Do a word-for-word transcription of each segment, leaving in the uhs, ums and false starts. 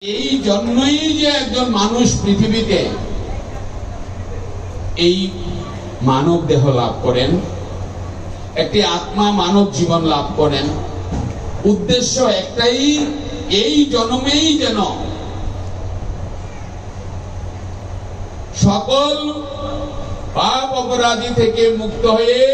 এই জন্যই যে একজন মানুষ পৃথিবীতে এই মানব দেহ লাভ করেন, একটি আত্মা মানব জীবন লাভ করেন, উদ্দেশ্য একটাই, এই জন্মেই যেন সকল পাপ অপরাধী থেকে মুক্ত হয়ে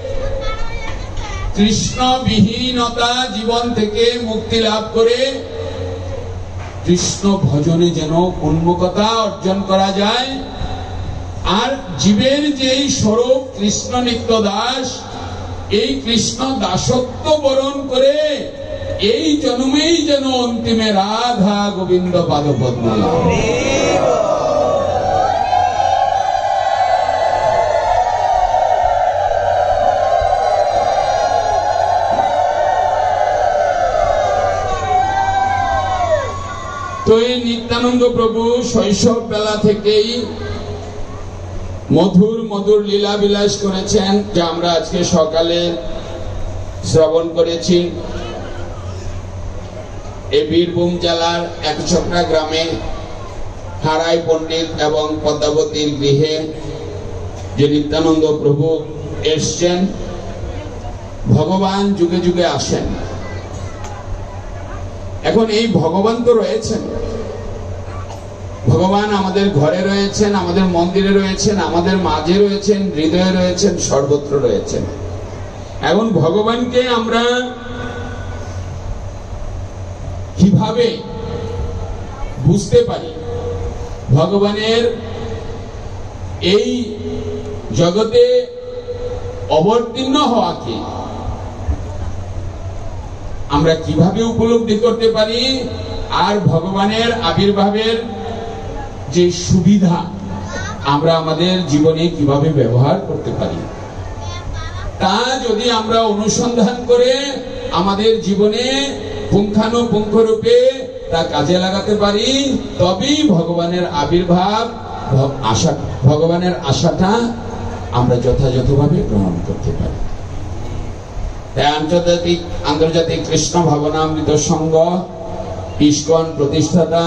কৃষ্ণ বিহীনতা জীবন থেকে মুক্তি লাভ করে কৃষ্ণ ভজনে যেন উন্মুখতা অর্জন করা যায়। আর জীবের যেই স্বরূপ কৃষ্ণ নিত্য দাস, এই কৃষ্ণ দাসত্ব বরণ করে এই জন্মেই যেন অন্তিমে রাধা গোবিন্দ পাদপদ্ম লাভ। তো এই নিত্যানন্দ প্রভু শৈশব বেলা থেকেই মধুর মধুর লীলা বিলাস করেছেন, যা আমরা আজকে সকালে শ্রবণ করেছি। এই বীরভূম জেলার একচকরা গ্রামে হারাই পণ্ডিত এবং পদ্মাবতীর গৃহে যে নিত্যানন্দ প্রভু এসছেন, ভগবান যুগে যুগে আসেন। এখন এই ভগবান তো রয়েছেন, ভগবান আমাদের ঘরে রয়েছেন, আমাদের মন্দিরে রয়েছেন, আমাদের মাঝে রয়েছেন, হৃদয়ে রয়েছেন, সর্বত্র রয়েছেন। এখন ভগবানকে আমরা কিভাবে বুঝতে পারি? ভগবানের এই জগতে অবতীর্ণ হওয়া কি আমরা কিভাবে উপলব্ধি করতে পারি? আর ভগবানের আবির্ভাবের যে সুবিধা আমরা আমাদের জীবনে কিভাবে ব্যবহার করতে পারি, তা যদি আমরা অনুসন্ধান করে আমাদের জীবনে পুঙ্খানুপুঙ্খ রূপে তা কাজে লাগাতে পারি, তবেই ভগবানের আবির্ভাব, আশা ভগবানের আশাটা আমরা যথাযথভাবে গ্রহণ করতে পারি। আন্তর্জাতিক আন্তর্জাতিক কৃষ্ণ ভাবনামৃত সংঘ ইস্কন প্রতিষ্ঠাতা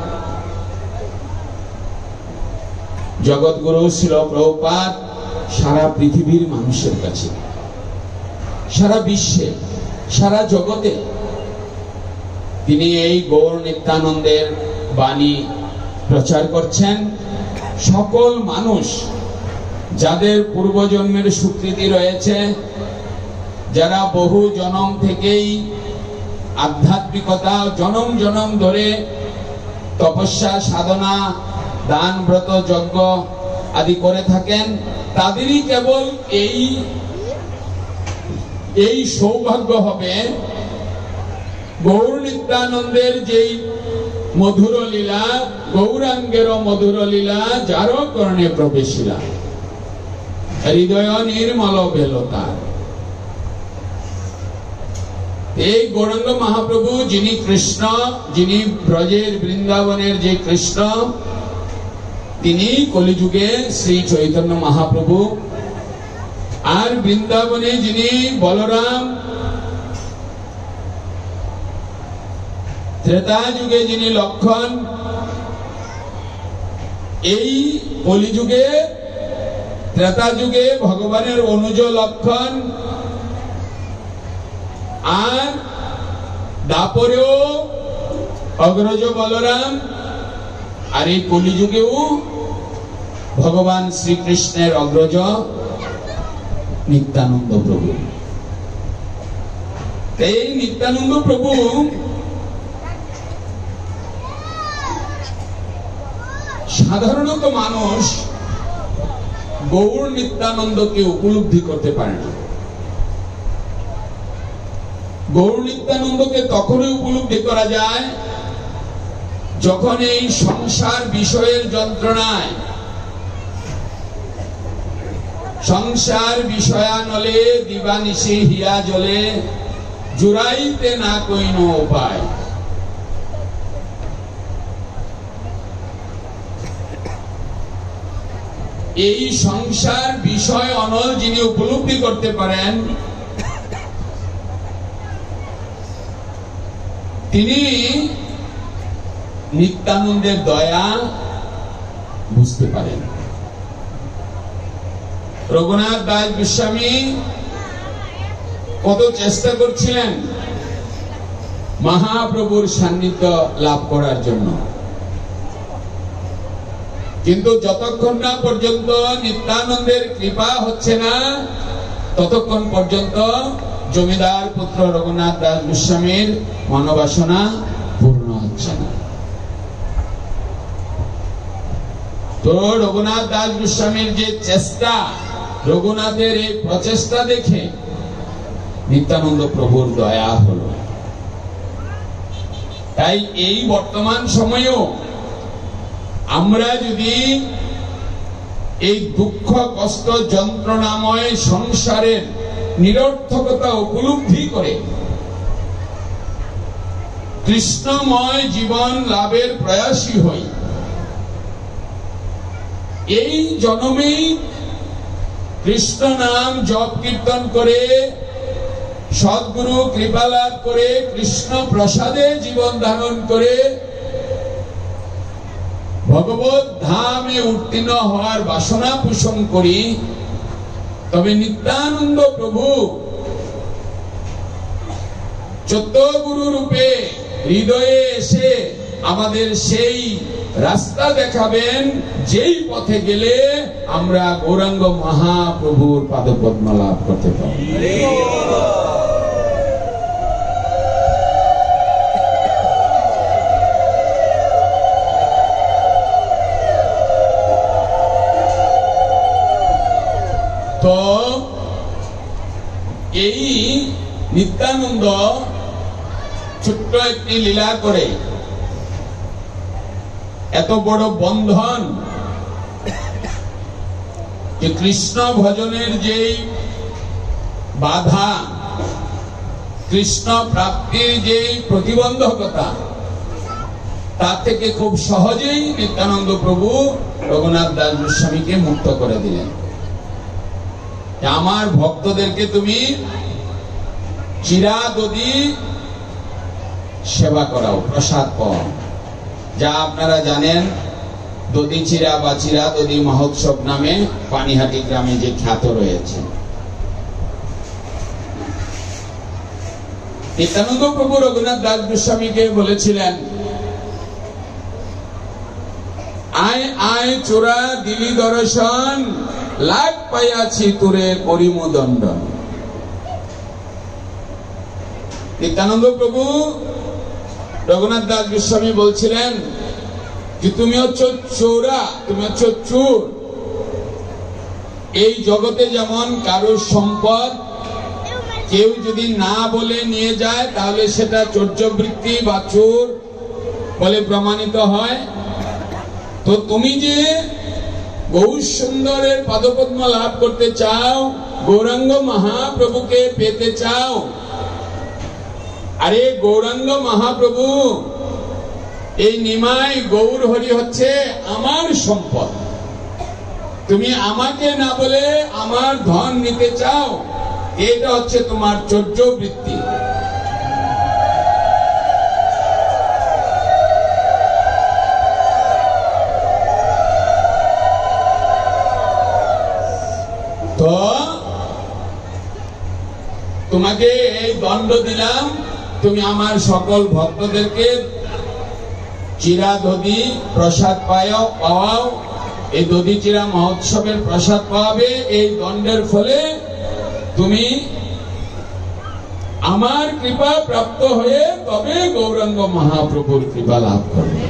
জগৎগুরু শ্রীল প্রভুপাদ সারা পৃথিবীর মানুষের কাছে, সারা বিশ্বে, সারা জগতে তিনি এই গৌর নিত্যানন্দের বাণী প্রচার করছেন। সকল মানুষ যাদের পূর্বজন্মের স্বীকৃতি রয়েছে, যারা বহু জনম থেকেই আধ্যাত্মিকতা জনম জনম ধরে তপস্যা সাধনা দান ব্রত যজ্ঞ আদি করে থাকেন, তাদেরই কেবল এই এই সৌভাগ্য হবে গৌর নিত্যানন্দের যেই মধুর লীলা, গৌরাঙ্গের মধুর লীলা যার কর্ণে প্রবেশিলা, হৃদয় নির্মল বেলতা। এই গৌরাঙ্গ মহাপ্রভু যিনি কৃষ্ণ, যিনি ব্রজের বৃন্দাবনের যে কৃষ্ণ, তিনি কলিযুগে শ্রী চৈতন্য মহাপ্রভু। আর বৃন্দাবনে যিনি বলরাম, ত্রেতা যুগে যিনি লক্ষণ, এই কলিযুগে ত্রেতা যুগে ভগবানের অনুজ লক্ষণ, আর দাপরেও অগ্রজ বলরাম, আর এই কলিযুগেও ভগবান শ্রীকৃষ্ণের অগ্রজ নিত্যানন্দ প্রভু। এই নিত্যানন্দ প্রভু সাধারণত মানুষ গৌর নিত্যানন্দকে উপলব্ধি করতে পারে না। গৌর নিত্যানন্দকে তখনই উপলব্ধি করা যায় যখন এই সংসার বিষয়ের যন্ত্রণায়, সংসার বিষয়ানলে দিবানিশি হিয়া জলে, জুড়াইতে না কইন উপায়। এই সংসার বিষয় অনল যিনি উপলব্ধি করতে পারেন, তিনি নিত্যানন্দের দয়া বুঝতে পারেন। রঘুনাথ দাস গোস্বামী কত চেষ্টা করছিলেন মহাপ্রভুর সান্নিধ্য লাভ করার জন্য, কিন্তু যতক্ষণ না পর্যন্ত নিত্যানন্দের কৃপা হচ্ছে না ততক্ষণ পর্যন্ত জমিদার পুত্র রঘুনাথ দাস গোস্বামীর মনোবাসনা পূর্ণ হচ্ছে না। তো রঘুনাথ দাস গোস্বামীর যে চেষ্টা, রঘুনাথের এই প্রচেষ্টা দেখে নিত্যানন্দ প্রভুর দয়া হলো। তাই এই বর্তমান সময়েও আমরা যদি এই দুঃখ কষ্ট যন্ত্রণাময় সংসারের নিরর্থকতা উপলব্ধি করে কৃষ্ণময় জীবন লাভের প্রয়াসী হই, এই জন্মেই কৃষ্ণ নাম জপ কীর্তন করে সদ্গুরু কৃপা লাভ করে কৃষ্ণ প্রসাদে জীবন ধারণ করে ভগবত ধামে উত্তীর্ণ হওয়ার বাসনা পোষণ করি, তবে নিত্যানন্দ প্রভু চোদ্দ গুরু রূপে হৃদয়ে এসে আমাদের সেই রাস্তা দেখাবেন যেই পথে গেলে আমরা গৌরাঙ্গ মহাপ্রভুর পাদপদ্ম লাভ করতে পারি। তো এই নিত্যানন্দ ছোট্ট একটি লীলা করে এত বড় বন্ধন, যে কৃষ্ণ ভজনের যেই বাধা, কৃষ্ণ প্রাপ্তির যেই প্রতিবন্ধকতা, তা থেকে খুব সহজেই নিত্যানন্দ প্রভু রঘুনাথ দাস গোস্বামীকে মুক্ত করে দিলেন। আমার ভক্তদেরকে তুমি চিরা দধি সেবা করাও, প্রসাদ পাও। যা আপনারা জানেন, দধি চিরা বা চিরা দধি মহোৎসব নামে পানিহাটি গ্রামে যে খ্যাত রয়েছে। নিত্যানন্দ প্রভু রঘুনাথ দাস গোস্বামীকে বলেছিলেন, আয় আয় চোরা দিলি দর্শন, লাগ পাইয়াছি তোরে করিম দণ্ডন। নিত্যানন্দ প্রভু রঘুনাথ দাস গোস্বামী বলছিলেন যে তুমি হচ্ছ চোরা, তুমি হচ্ছ চোর। এই জগতে যেমন কারো সম্পদ কেউ যদি না বলে নিয়ে যায় তাহলে সেটা চৌর্যবৃত্তি বা চোর বলে প্রমাণিত হয়, তো তুমি যে গৌর সুন্দরের পাদপদ্ম লাভ করতে চাও, গৌরাঙ্গ মহাপ্রভুকে পেতে চাও, আরে গৌরাঙ্গ মহাপ্রভু এই নিমাই গৌর হরি হচ্ছে আমার সম্পদ, তুমি আমাকে না বলে আমার ধন নিতে চাও, এটা হচ্ছে তোমার চৌর্যবৃত্তি। তো তোমাকে এই দণ্ড দিলাম, তুমি আমার সকল ভক্তদেরকে চিরা দধি প্রসাদ পাও পাওয়াও, এই দধি চিরা মহোৎসবের প্রসাদ পাওয়াবে। এই দণ্ডের ফলে তুমি আমার কৃপা প্রাপ্ত হয়ে তবে গৌরাঙ্গ মহাপ্রভুর কৃপা লাভ করবে।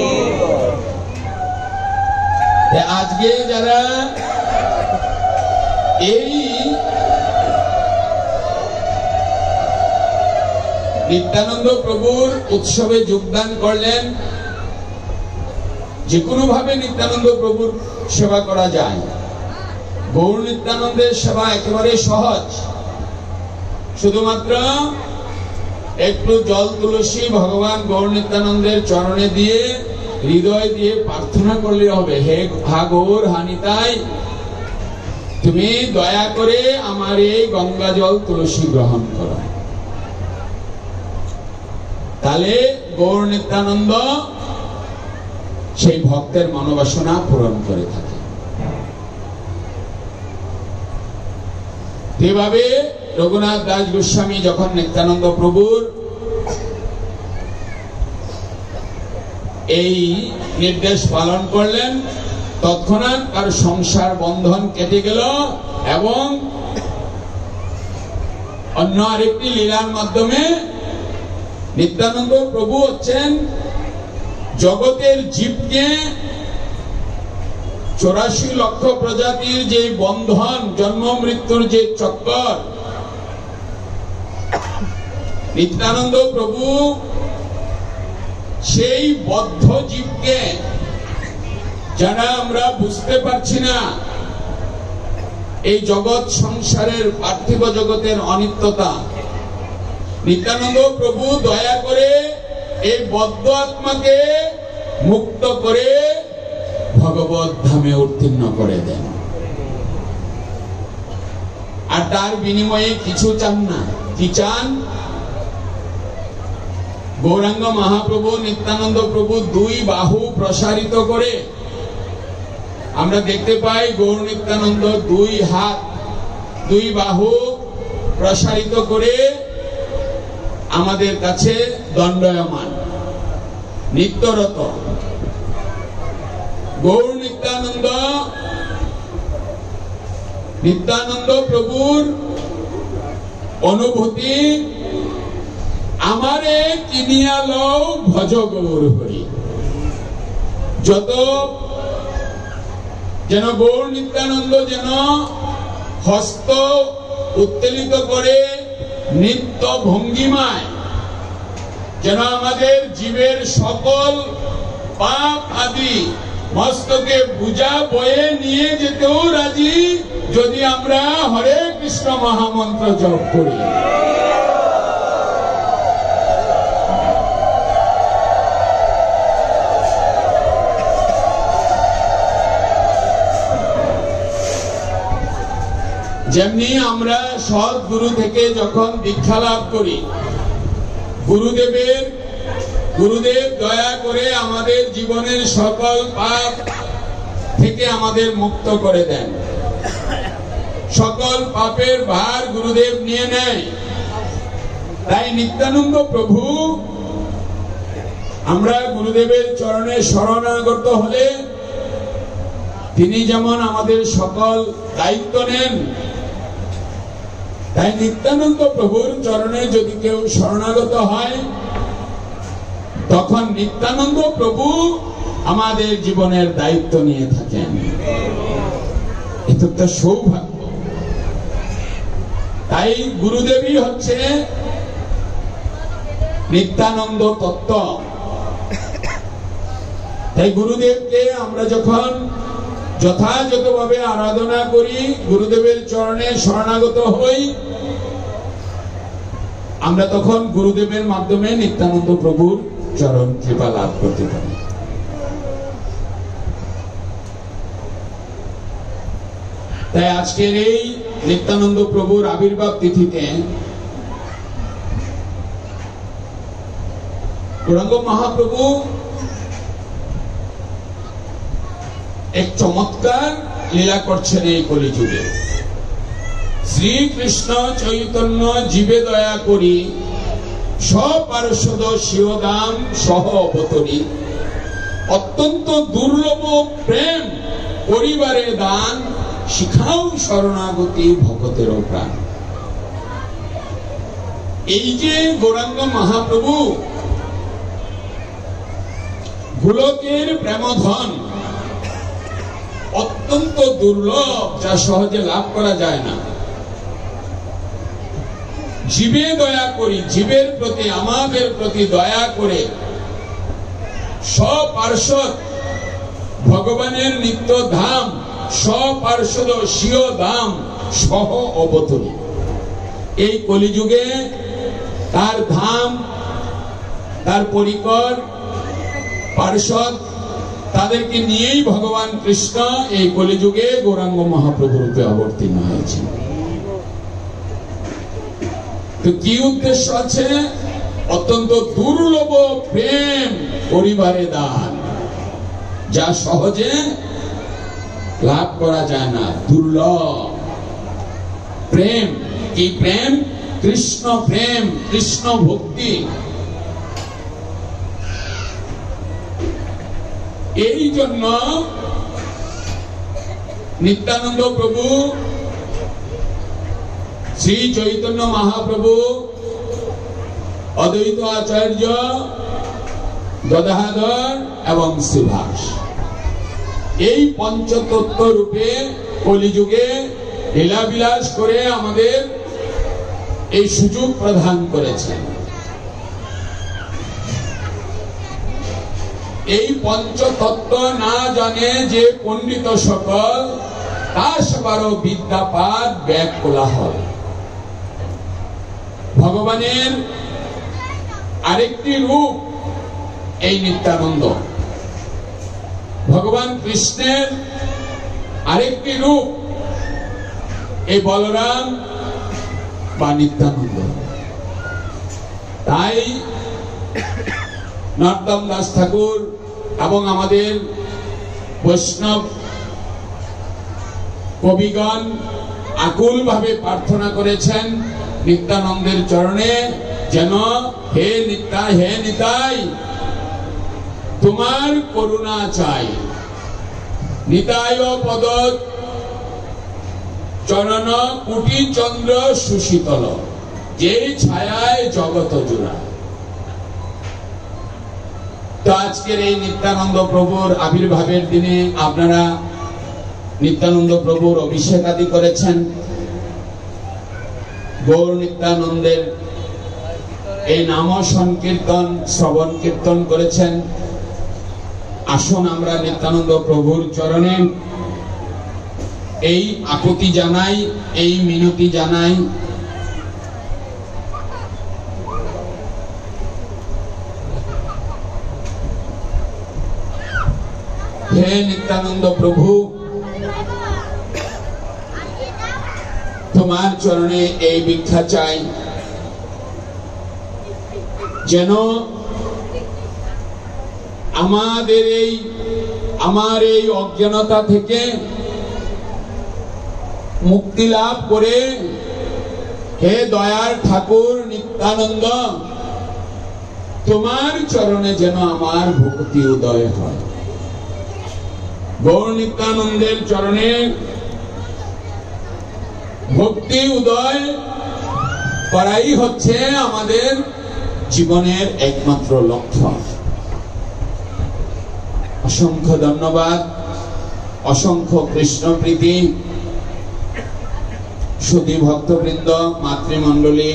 আজকে যারা এই নিত্যানন্দ প্রভুর উৎসবে যোগদান করলেন, যে কোনো ভাবে নিত্যানন্দ প্রভুর সেবা করা যায়। গৌর নিত্যানন্দের সেবা একেবারে সহজ, শুধুমাত্র একটু জল তুলসী ভগবান গৌর নিত্যানন্দের চরণে দিয়ে হৃদয় দিয়ে প্রার্থনা করলে হবে, হে হা গৌর হানিতাই, তুমি দয়া করে আমার এই গঙ্গা জল তুলসী গ্রহণ করো। তাহলে গৌর নিত্যানন্দ সেই ভক্তের মনোবাসনা পূরণ করে থাকে। এভাবে রঘুনাথ দাস গোস্বামী যখন নিত্যানন্দ প্রভুর এই নির্দেশ পালন করলেন, তৎক্ষণাৎ তার সংসার বন্ধন কেটে গেল এবং অন্য আরেকটি লীলার মাধ্যমে নিত্যানন্দ প্রভু হচ্ছেন জগতের জীবকে চৌরাশি লক্ষ প্রজাতির যে বন্ধন, জন্ম মৃত্যুর যে চক্কর, নিত্যানন্দ প্রভু সেই বদ্ধ জীবকে, যারা আমরা বুঝতে পারছি না এই জগৎ সংসারের পার্থিব জগতের অনিত্যতা, নিত্যানন্দ প্রভু দয়া করে এই বদ্ধ আত্মাকে মুক্ত করে ভগবত ধামে উত্তীর্ণ করে দেন। আর তার বিনিময়ে কিছু চান না। কি চান? গৌরাঙ্গ মহাপ্রভু নিত্যানন্দ প্রভু দুই বাহু প্রসারিত করে, আমরা দেখতে পাই গৌর নিত্যানন্দ দুই হাত দুই বাহু প্রসারিত করে আমাদের কাছে দণ্ডায়মান, নিত্যরত। গৌর নিত্যানন্দ নিত্যানন্দ প্রভুর অনুভূতি, আমারে কিনিয়া লও ভজ গৌর হরি। যত যেন গৌর নিত্যানন্দ যেন হস্ত উত্তোলিত করে নিত্য ভঙ্গিমায় যেন আমাদের জীবের সকল পাপ আদি মস্তকে বুঝা বয়ে নিয়ে যেতেও রাজি, যদি আমরা হরে কৃষ্ণ মহামন্ত্র জপ করি। যেমনি আমরা সদ্গুরু থেকে যখন দীক্ষা লাভ করি, গুরুদেবের গুরুদেব দয়া করে আমাদের জীবনের সকল পাপ থেকে আমাদের মুক্ত করে দেন, সকল পাপের ভার গুরুদেব নিয়ে নেয়। তাই নিত্যানন্দ প্রভু, আমরা গুরুদেবের চরণে শরণাগত হলে তিনি যেমন আমাদের সকল দায়িত্ব নেন, তাই নিত্যানন্দ প্রভুর চরণে যদি কেউ শরণাগত হয়, তখন নিত্যানন্দ প্রভু আমাদের জীবনের দায়িত্ব নিয়ে থাকেন। এটা তো সৌভাগ্য। তাই গুরুদেবই হচ্ছে নিত্যানন্দ তত্ত্ব। তাই গুরুদেবকে আমরা যখন যথাযথভাবে আরাধনা করি, গুরুদেবের চরণে শরণাগত হই, আমরা তখন গুরুদেবের মাধ্যমে নিত্যানন্দ প্রভুর চরণ কৃপা লাভ করতে পারি। তাই আজকের এই নিত্যানন্দ প্রভুর আবির্ভাব তিথিতে গৌরাঙ্গ মহাপ্রভু এক চমৎকার লীলা করছেন এই কলিযুগে। শ্রীকৃষ্ণ চৈতন্য জীবে দয়া করি, সপার্ষদ শিবদাম সহ অবতরী, অত্যন্ত দুর্লভ প্রেম পরিবারে দান, শিখাও শরণাগতি ভক্তেরও প্রাণ। এই যে গৌরাঙ্গ মহাপ্রভু গোলকের প্রেমধন, অত্যন্ত দুর্লভ, যা সহজে লাভ করা যায় না। জীবে দয়া করি, জীবের প্রতি আমাদের প্রতি দয়া করে সপার্ষদ ভগবানের নিত্য ধাম, সপার্ষদ স্বীয় ধাম সহ অবতরী। এই কলিযুগে তার ধাম, তার পরিকর পার্ষদ, তাদেরকে নিয়েই ভগবান কৃষ্ণ এই কলিযুগে গৌরাঙ্গ মহাপ্রভু রূপে অবতীর্ণ হয়েছে। তো কি উদ্দেশ্য আছে? অত্যন্ত দুর্লভ প্রেম পরিবারে দান। যা সহজে লাভ করা যায় না, দুর্লভ। প্রেম কি? প্রেম কৃষ্ণ প্রেম, কৃষ্ণ ভক্তি। এই জন্য নিত্যানন্দ প্রভু, শ্রী চৈতন্য মহাপ্রভু, অদ্বৈত আচার্য, গদাধর এবং সুভাষ এই পঞ্চতত্ত্ব রূপে কলিযুগে লীলাবিলাস করে আমাদের এই সুযোগ প্রদান করেছেন। এই পঞ্চতত্ত্ব না জানে যে পণ্ডিত সকল, তা সবারও বিদ্যাপাত ব্যাগ কোলাহল। ভগবানের আরেকটি রূপ এই নিত্যানন্দ, ভগবান কৃষ্ণের আরেকটি রূপ এই বলরাম বা নিত্যানন্দ। তাই নরোত্তম দাস ঠাকুর এবং আমাদের বৈষ্ণব কবিগণ আকুল ভাবে প্রার্থনা করেছেন নিত্যানন্দের চরণে, যেন হে নিতাই, হে নিতাই তোমার করুণা চাই। নিতাই পদ চরণ কুটি চন্দ্র সুশীতল, যে ছায়ায় জগত জোড়া। তো আজকের এই নিত্যানন্দ প্রভুর আবির্ভাবের দিনে আপনারা নিত্যানন্দ প্রভুর অভিষেক আদি করেছেন, গৌর নিত্যানন্দের এই নাম সংকীর্তন শ্রবণ কীর্তন করেছেন। আসুন আমরা নিত্যানন্দ প্রভুর চরণে এই আকুতি জানাই, এই মিনতি জানাই। হে নিত্যানন্দ প্রভু, তোমার চরণে এই ভিক্ষা চাই, যেন আমাদের এই আমার এই অজ্ঞানতা থেকে মুক্তি লাভ করে, হে দয়ার ঠাকুর নিত্যানন্দ, তোমার চরণে যেন আমার ভক্তি উদয় হয়। গৌর নিত্যানন্দের চরণে ভক্তি উদয় করাই হচ্ছে আমাদের জীবনের একমাত্র লক্ষ্য। অসংখ্য ধন্যবাদ, অসংখ্য কৃষ্ণ প্রীতি। সুধী ভক্তবৃন্দ, মাতৃমণ্ডলী,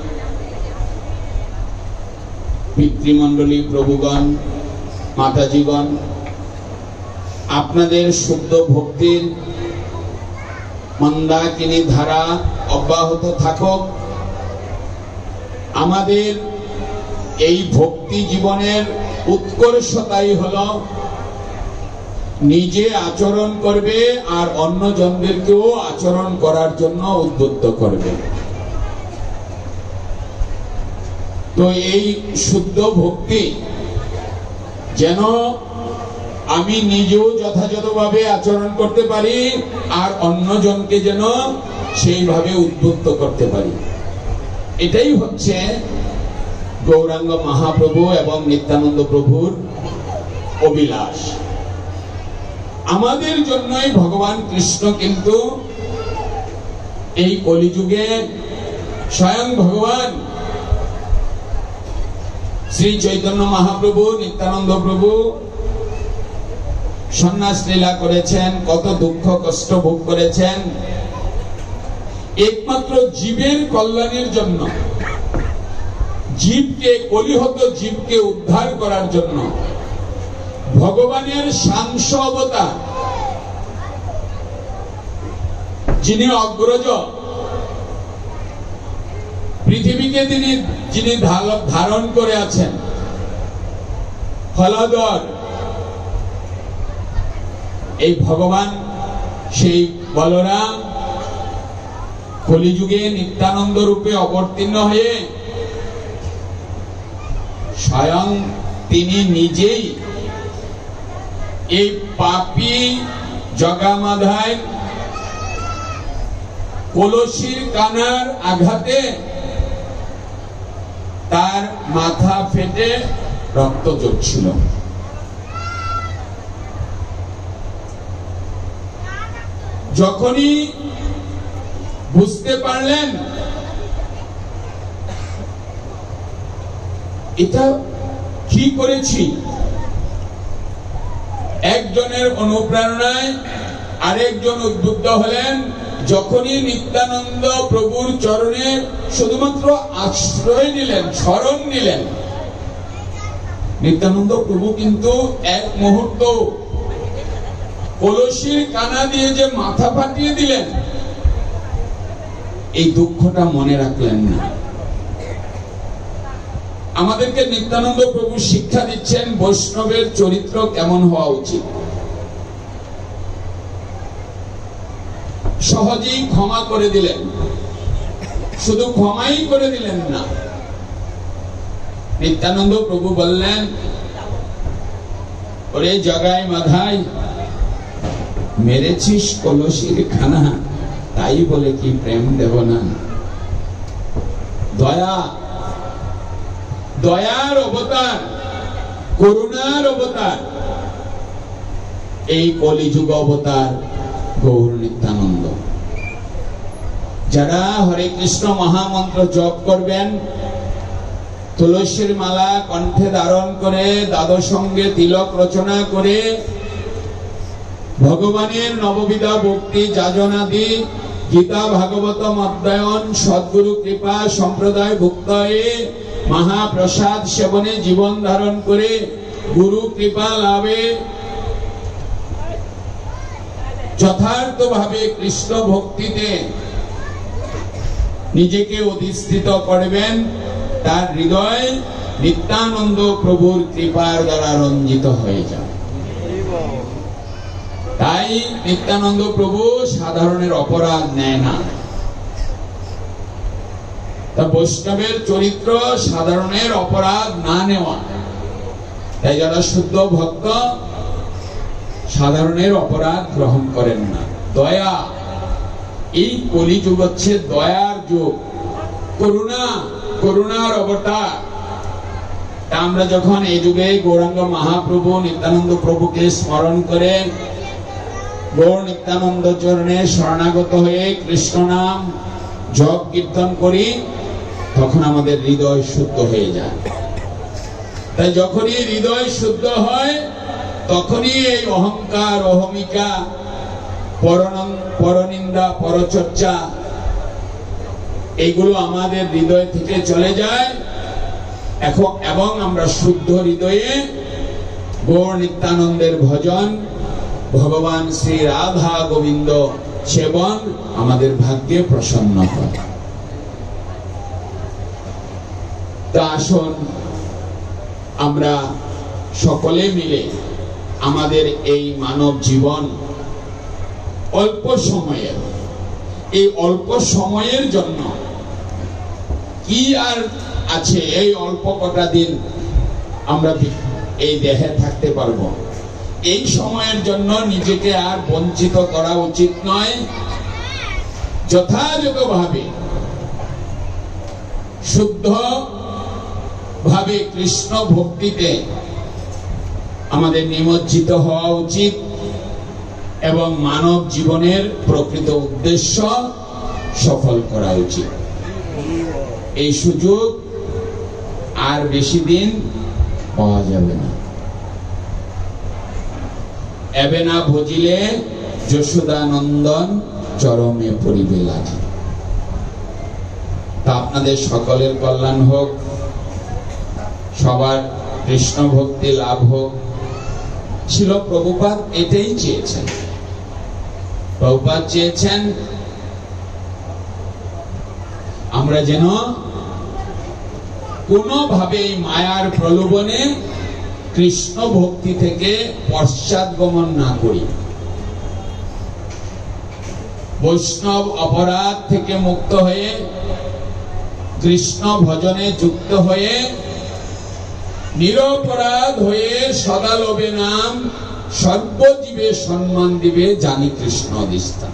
পিতৃমণ্ডলী, প্রভুগণ, মাতাজীগণ, আপনাদের শুদ্ধ ভক্তির মন্দাকিনী ধারা অব্যাহত থাকুক। আমাদের এই ভক্তি জীবনের উৎকর্ষতাই হলো নিজে আচরণ করবে আর অন্য জনদেরকেও আচরণ করার জন্য উদ্বুদ্ধ করবে। তো এই শুদ্ধ ভক্তি যেন আমি নিজেও যথাযথভাবে আচরণ করতে পারি আর অন্যজনকে যেন সেইভাবে উদ্বুদ্ধ করতে পারি, এটাই হচ্ছে গৌরাঙ্গ মহাপ্রভু এবং নিত্যানন্দ প্রভুর অভিলাষ। আমাদের জন্যই ভগবান কৃষ্ণ কিন্তু এই কলিযুগে স্বয়ং ভগবান শ্রী চৈতন্য মহাপ্রভু, নিত্যানন্দ প্রভু সন্ন্যাস লীলা করেছেন, কত দুঃখ কষ্ট ভোগ করেছেন, একমাত্র জীবের কল্যাণের জন্য, জীবকে, কলিহত জীবকে উদ্ধার করার জন্য। ভগবানের সাংস অবতার, যিনি অগ্রজ, পৃথিবীকে তিনি যিনি ধারণ করে আছেন, ফলাদর, এই ভগবান সেই বলরাম কলিযুগে নিত্যানন্দ রূপে অবতীর্ণ হয়ে স্বয়ং তিনি নিজেই এই পাপী জগামাধায় কলসির কানার আঘাতে তার মাথা ফেটে রক্ত ঝরছিল। যখনই বুঝতে পারলেন এটা কি করেছি, একজনের অনুপ্রেরণায় আরেকজন উদ্বুদ্ধ হলেন। যখনই নিত্যানন্দ প্রভুর চরণে শুধুমাত্র আশ্রয় নিলেন, শরণ নিলেন, নিত্যানন্দ প্রভু কিন্তু এক মুহূর্ত কলসির কানা দিয়ে যে মাথা ফাটিয়ে দিলেন, এই দুঃখটা মনে রাখলেন না। আমাদেরকে নিত্যানন্দ প্রভু শিক্ষা দিচ্ছেন বৈষ্ণবের চরিত্র কেমন হওয়া উচিত। সহজেই ক্ষমা করে দিলেন, শুধু ক্ষমাই করে দিলেন না, নিত্যানন্দ প্রভু বললেন, ওরে জগাই মাধাই, মেরেছিস কলসির খানা, তাই বলে কি প্রেম দেব না? দয়া, দয়ার অবতার, করুণার অবতার এই কলিযুগ অবতার গৌর নিত্যানন্দ। যারা হরে কৃষ্ণ মহামন্ত্র জপ করবেন, তুলসীর মালা কণ্ঠে ধারণ করে, দ্বাদশঙ্গে তিলক রচনা করে, ভগবানের নববিধা ভক্তি যাজনাদি, গীতা ভাগবতম অধ্যয়ন, সদ্গুরু কৃপা সম্প্রদায় ভুক্তয়ে মহাপ্রসাদ সেবনে জীবন ধারণ করে গুরু কৃপা লাভে যথার্থভাবে কৃষ্ণ ভক্তিতে নিজেকে অধিষ্ঠিত করবেন, তার হৃদয় নিত্যানন্দ প্রভুর কৃপার দ্বারা রঞ্জিত হয়ে যাবে। তাই নিত্যানন্দ প্রভু সাধারণের অপরাধ নেয় না। তা বৈষ্ণবের চরিত্র সাধারণের অপরাধ না নেওয়া। তাই যারা শুদ্ধ ভক্ত সাধারণের অপরাধ গ্রহণ করেন না। দয়া, এই কলিযুগ হচ্ছে দয়ার যুগ, করুণা, করুণার অবতার। তা আমরা যখন এই যুগে গৌরাঙ্গ মহাপ্রভু নিত্যানন্দ প্রভুকে স্মরণ করে গৌর নিত্যানন্দ চরণে শরণাগত হয়ে কৃষ্ণ নাম জপ কীর্তন করি, তখন আমাদের হৃদয় শুদ্ধ হয়ে যায়। তাই যখনই হৃদয় শুদ্ধ হয়, তখনই এই অহংকার, অহমিকা, পরনিন্দা, পরচর্চা এইগুলো আমাদের হৃদয় থেকে চলে যায়। এখন এবং আমরা শুদ্ধ হৃদয়ে গৌর নিত্যানন্দের ভজন, ভগবান শ্রী রাধা গোবিন্দ সেবন আমাদের ভাগ্যে প্রসন্ন হয়। তা আসুন আমরা সকলে মিলে আমাদের এই মানব জীবন অল্প সময়ের, এই অল্প সময়ের জন্য কি আর আছে, এই অল্প কটা দিন আমরা এই দেহে থাকতে পারবো। এই সময়ের জন্য নিজেকে আর বঞ্চিত করা উচিত নয়। যথাযথভাবে শুদ্ধ ভাবে কৃষ্ণ ভক্তিতে আমাদের নিমজ্জিত হওয়া উচিত এবং মানব জীবনের প্রকৃত উদ্দেশ্য সফল করা উচিত। এই সুযোগ আর বেশি দিন পাওয়া যাবে না। এবে না ভজিলে যশোদানন্দন চরমে পরিবে লাগে। তা আপনাদের সকলের কল্যাণ হোক, সবার কৃষ্ণ ভক্তি লাভ হোক। ছিল প্রভুপাদ এটাই চেয়েছেন। প্রভুপাদ চেয়েছেন আমরা যেন কোনোভাবে মায়ার প্রলোভনে কৃষ্ণ ভক্তি থেকে পশ্চাৎগমন না করি, বৈষ্ণব অপরাধ থেকে মুক্ত হয়ে কৃষ্ণ ভজনে যুক্ত হয়ে নিরপরাধ হয়ে সদা লোভে নাম সর্বজীবে সম্মান দিবে জানি কৃষ্ণ অধিষ্ঠান।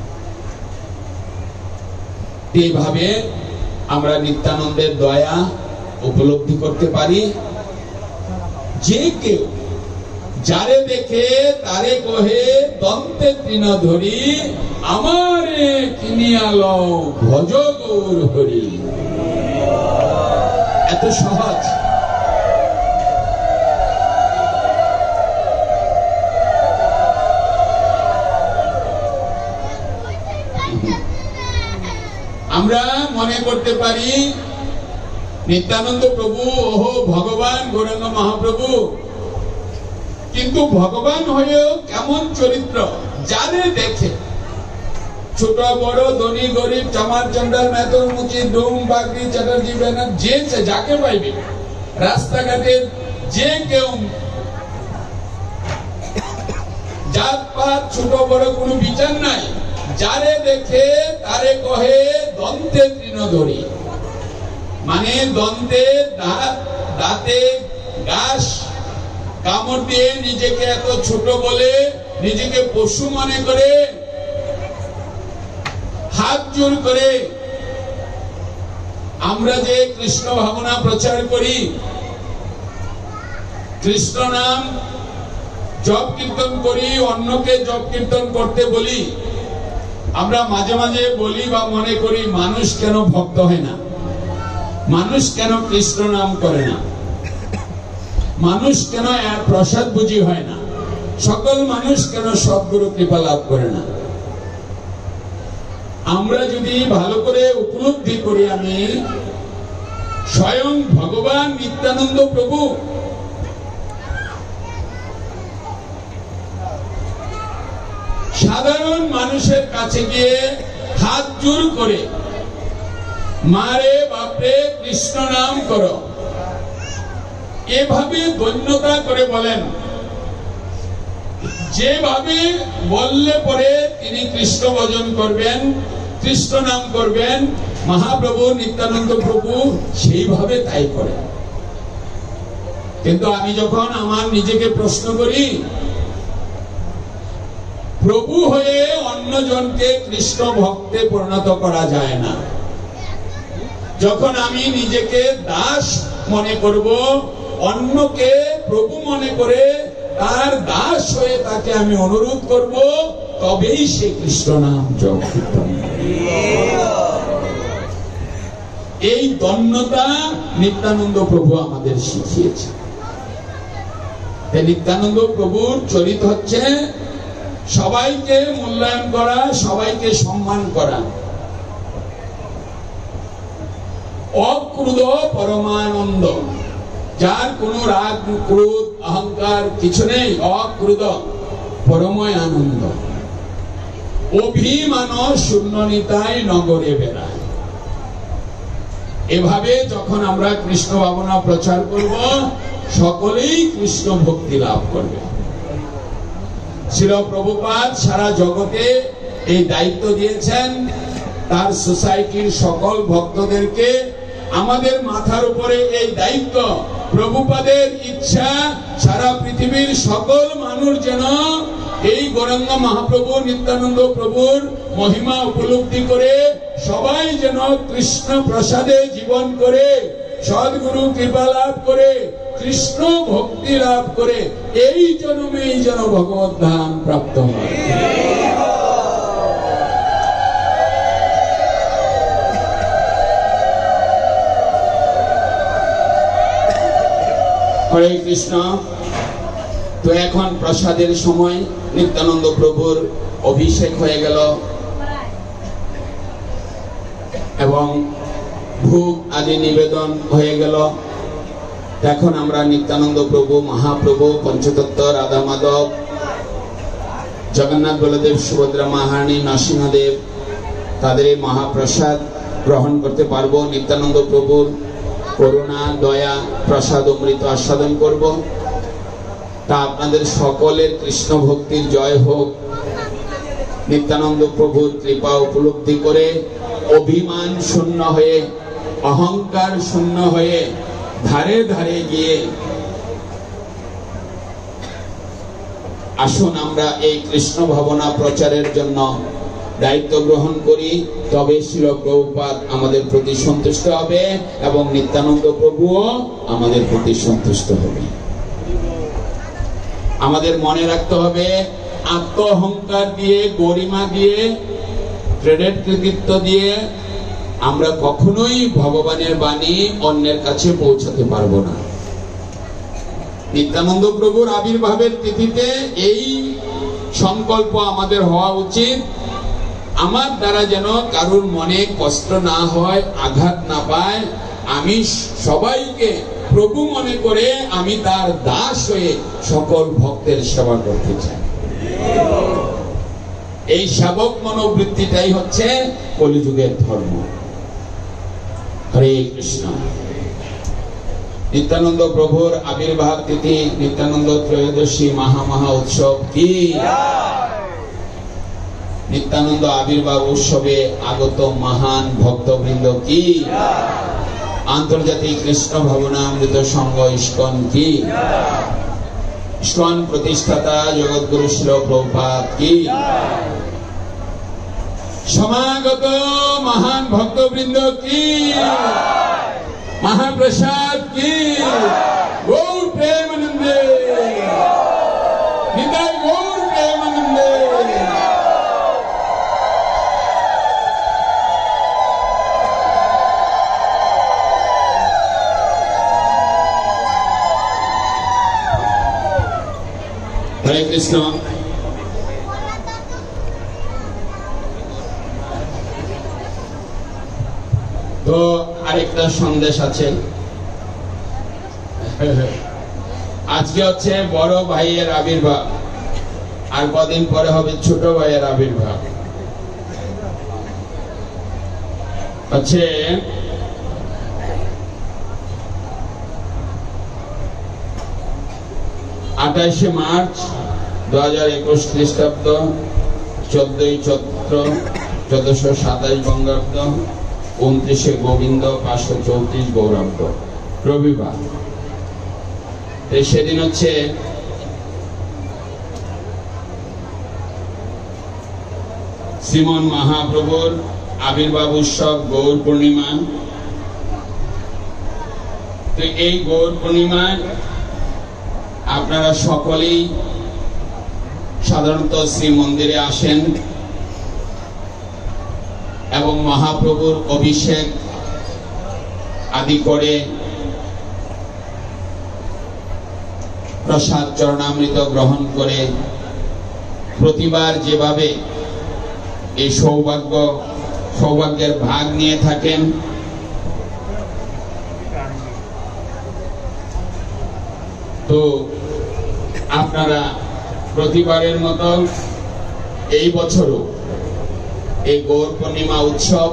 এইভাবে আমরা নিত্যানন্দের দয়া উপলব্ধি করতে পারি। যে কেউ যারে দেখে তারে কহে দন্তে তৃণ ধরি, আমারে কিনিয়া লও ভজ গৌর হরি। এত সহজ। আমরা মনে করতে পারি নিত্যানন্দ প্রভু ওহো ভগবান গৌরাঙ্গ মহাপ্রভু, কিন্তু ভগবান হয়েও কেমন চরিত্র, যারে দেখে ছোট বড় ধনী গরিব চামার চন্ডাল মেথর মুচি ডুম বাগরি চ্যাটার্জি ব্যানার যে যাকে পাইবে, রাস্তাঘাটের যে কেউ, জাত পাত ছোট বড় কোনো বিচার নাই, যারে দেখে তারে কহে দন্তে তৃণ ধরি। মানে দন্তে দাঁত, দাঁতে ঘাস কামড় দিয়ে নিজেকে এত ছোট বলে, নিজেকে পশু মনে করে, হাত জোর করে আমরা যে কৃষ্ণ ভাবনা প্রচার করি, কৃষ্ণ নাম জপ কীর্তন করি, অন্যকে জপ কীর্তন করতে বলি, আমরা মাঝে মাঝে বলি বা মনে করি মানুষ কেন ভক্ত হয় না, মানুষ কেন কৃষ্ণ নাম করে না, মানুষ কেন প্রসাদ বুঝি হয় না, সকল মানুষ কেন সদ্গুরু কৃপা লাভ করে না। আমরা যদি ভালো করে উপলব্ধি করি, আমি স্বয়ং ভগবান নিত্যানন্দ প্রভু সাধারণ মানুষের কাছে গিয়ে হাত জোর করে মারে বাপরে কৃষ্ণ নাম করো, এভাবে ধন্যতা করে বলেন। যেভাবে বললে পরে তিনি কৃষ্ণ ভজন করবেন, কৃষ্ণ নাম করবেন, মহাপ্রভু নিত্যানন্দ প্রভু সেইভাবে তাই করেন। কিন্তু আমি যখন আমার নিজেকে প্রশ্ন করি, প্রভু হয়ে অন্যজনকে কৃষ্ণ ভক্তে পরিণত করা যায় না। যখন আমি নিজেকে দাস মনে করব, অন্যকে প্রভু মনে করে তার দাস হয়ে তাকে আমি অনুরোধ করব, তবেই সে কৃষ্ণ নাম জপ কীর্তন। এই দন্যতা নিত্যানন্দ প্রভু আমাদের শিখিয়েছে। নিত্যানন্দ প্রভুর চরিত্র হচ্ছে সবাইকে মূল্যায়ন করা, সবাইকে সম্মান করা, অক্রুধ পরমানন্দ, যার কোন রাগ ক্রোধ অহংকার কিছু নেই, অক্রুধ পরময় আনন্দ, অভিমান শূন্য নিতাই নগরে বেড়ায়। এভাবে যখন আমরা কৃষ্ণ ভাবনা প্রচার করব, সকলেই কৃষ্ণ ভক্তি লাভ করবে। শ্রীল প্রভুপাদ সারা জগতে এই দায়িত্ব দিয়েছেন তার সোসাইটির সকল ভক্তদেরকে। আমাদের মাথার উপরে এই দায়িত্ব। প্রভুপাদের ইচ্ছা সারা পৃথিবীর সকল মানুষ যেন এই গৌরাঙ্গ মহাপ্রভু নিত্যানন্দ প্রভুর মহিমা উপলব্ধি করে সবাই যেন কৃষ্ণ প্রসাদে জীবন করে, সদ্গুরু কৃপা লাভ করে, কৃষ্ণ ভক্তি লাভ করে এই জন্মেই যেন ভগবত ধাম প্রাপ্ত হয়। হরে কৃষ্ণ। তো এখন প্রসাদের সময়, নিত্যানন্দ প্রভুর অভিষেক হয়ে গেল এবং ভোগ আদি নিবেদন হয়ে গেল। এখন আমরা নিত্যানন্দ প্রভু, মহাপ্রভু, পঞ্চতত্ত্ব, রাধা মাধব, জগন্নাথ বলদেব, সুভদ্রা মহারানী, নরসিংহদেব, তাদের এই মহাপ্রসাদ গ্রহণ করতে পারবো। নিত্যানন্দ প্রভুর করুণা দয়া প্রসাদ অমৃত আস্বাদন করব। তা আপনাদের সকলের কৃষ্ণ ভক্তির জয় হোক। নিত্যানন্দ প্রভুর কৃপা উপলব্ধি করে অভিমান শূন্য হয়ে, অহংকার শূন্য হয়ে ধারে ধারে গিয়ে আসুন আমরা এই কৃষ্ণ ভাবনা প্রচারের জন্য দায়িত্ব গ্রহণ করি, তবে শ্রীল প্রভুপাদ আমাদের প্রতি সন্তুষ্ট হবে এবং নিত্যানন্দ প্রভুও আমাদের প্রতি সন্তুষ্ট হবে। আমাদের মনে রাখতে হবে, আত্ম অহংকার দিয়ে, গরিমা দিয়ে, ক্রেডিট কৃতিত্ব দিয়ে আমরা কখনোই ভগবানের বাণী অন্যের কাছে পৌঁছাতে পারবো না। নিত্যানন্দ প্রভুর আবির্ভাবের তিথিতে এই সংকল্প আমাদের হওয়া উচিত, আমার দ্বারা যেন কারোর মনে কষ্ট না হয়, আঘাত না পায়, আমি সবাইকে প্রভু মনে করে আমি তার দাস হয়ে সকল ভক্তের সেবা করতে চাই। এই সেবক মনোবৃত্তিটাই হচ্ছে কলিযুগের ধর্ম। হরে কৃষ্ণ। নিত্যানন্দ প্রভুর আবির্ভাব তিথি, নিত্যানন্দ ত্রয়োদশী মহা মহা উৎসব কি? নিত্যানন্দ আবির্ভাব উৎসবে আগত মহান ভক্তবৃন্দ কি? আন্তর্জাতিক কৃষ্ণ ভাবনামৃত সংঘ ইস্কন কি? ইস্কন প্রতিষ্ঠাতা জগৎগুরু শ্রীল প্রভুপাদ কি? সমাগত মহান ভক্তবৃন্দ কি? মহাপ্রসাদ কি? গৌর প্রেমানন্দে, নিতাই গৌর প্রেমানন্দে। হরে কৃষ্ণ। তো আরেকটা সন্দেশ আছে। আজকে হচ্ছে বড় ভাইয়ের আবির্ভাব, আর কদিন পরে হবে ছোট ভাইয়ের আবির্ভাব। হচ্ছে আঠাশে মার্চ দু হাজার একুশ খ্রিস্টাব্দ, চোদ্দই চৈত্র চোদ্দশো সাতাইশ বঙ্গাব্দ, উনত্রিশে গোবিন্দ পাঁচশো চৌত্রিশ গৌরাব্দ, রবিবার। সেদিন হচ্ছে শ্রীমন মহাপ্রভুর আবির্ভাব উৎসব গৌর পূর্ণিমা। তো এই গৌর পূর্ণিমায় আপনারা সকলেই সাধারণত শ্রী মন্দিরে আসেন এবং মহাপ্রভুর অভিষেক আদি করে প্রসাদ চরণামৃত গ্রহণ করে প্রতিবার যেভাবে এই সৌভাগ্য সৌভাগ্যের ভাগ নিয়ে থাকেন, তো আপনারা প্রতিবারের মতো এই বছরও এই গৌর পূর্ণিমা উৎসব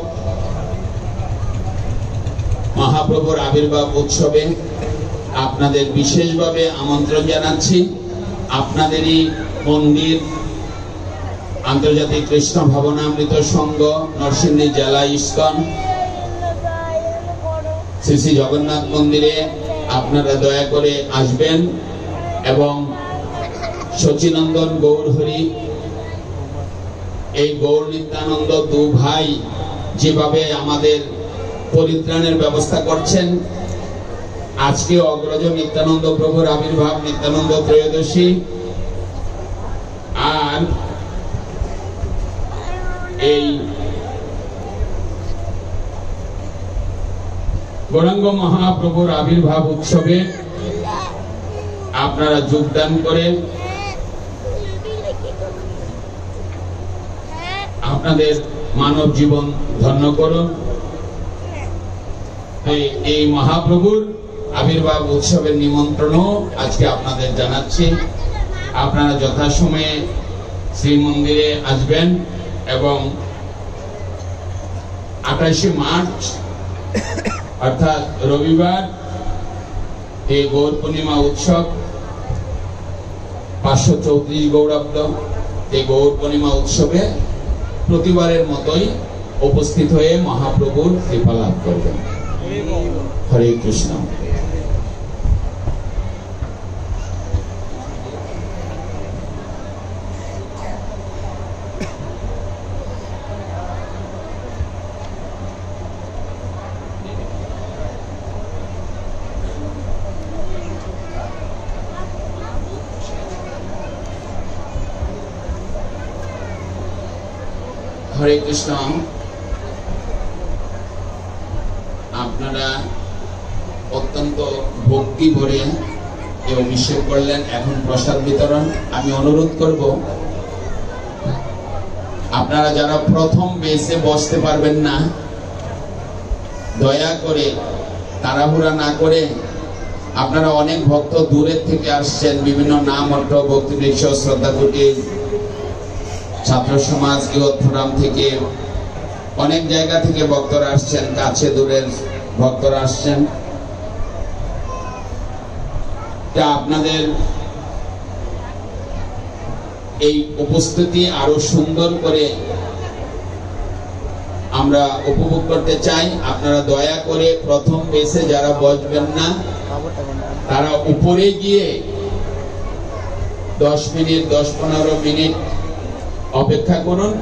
মহাপ্রভুর আবির্ভাব উৎসবে আপনাদের বিশেষভাবে আমন্ত্রণ জানাচ্ছি। আপনাদেরই মন্দির আন্তর্জাতিক কৃষ্ণ ভাবনামৃত সংঘ নরসিংদী জেলা ইস্কন শ্রী শ্রী জগন্নাথ মন্দিরে আপনারা দয়া করে আসবেন এবং শচীনন্দন গৌরহরি, এই গৌর নিত্যানন্দ দু ভাই যেভাবে আমাদের পরিত্রাণের ব্যবস্থা করছেন, আজকে অগ্রজ নিত্যানন্দ প্রভুর আবির্ভাব নিত্যানন্দ ত্রয়োদশী, আর এই গৌরাঙ্গ মহাপ্রভুর আবির্ভাব উৎসবে আপনারা যোগদান করে আপনাদের মানব জীবন ধন্য করুন। এই মহাপ্রভুর আবির্ভাব উৎসবের নিমন্ত্রণও আজকে আপনাদের জানাচ্ছি। আপনারা যথাসময়ে শ্রীমন্দিরে আসবেন এবং আঠাশে মার্চ অর্থাৎ রবিবার এই গৌর পূর্ণিমা উৎসব পাঁচশো চৌত্রিশ গৌরাব্দ, এই গৌর পূর্ণিমা উৎসবে প্রতিবারের মতোই উপস্থিত হয়ে মহাপ্রভুর কৃপা লাভ করবেন। হরে কৃষ্ণ। হরে কৃষ্ণ। আপনারা অত্যন্ত ভক্তি ভরে এই অভিষেক করলেন, এখন প্রসাদ বিতরণ। আমি অনুরোধ করব, আপনারা যারা প্রথম বেসে বসতে পারবেন না, দয়া করে তাড়াহুড়া না করে, আপনারা অনেক ভক্ত দূরের থেকে আসছেন, বিভিন্ন নাম অর্থ ভক্তিবৃক্ষ শ্রদ্ধা কুটির ছাত্র সমাজ গৃহোত্তরাম থেকে অনেক জায়গা থেকে ভক্তরা আসছেন, কাছে দূরের ভক্তরা আসছেন। তা আপনাদের এই উপস্থিতি আরো সুন্দর করে আমরা উপভোগ করতে চাই। আপনারা দয়া করে প্রথম বেসে যারা বসবেন না, তারা উপরে গিয়ে দশ মিনিট দশ পনেরো মিনিট অপেক্ষা করুন।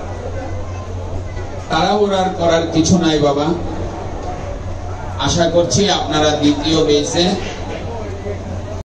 তাড়াহুড়ার করার কিছু নাই বাবা। আশা করছি আপনারা দ্বিতীয় বেসে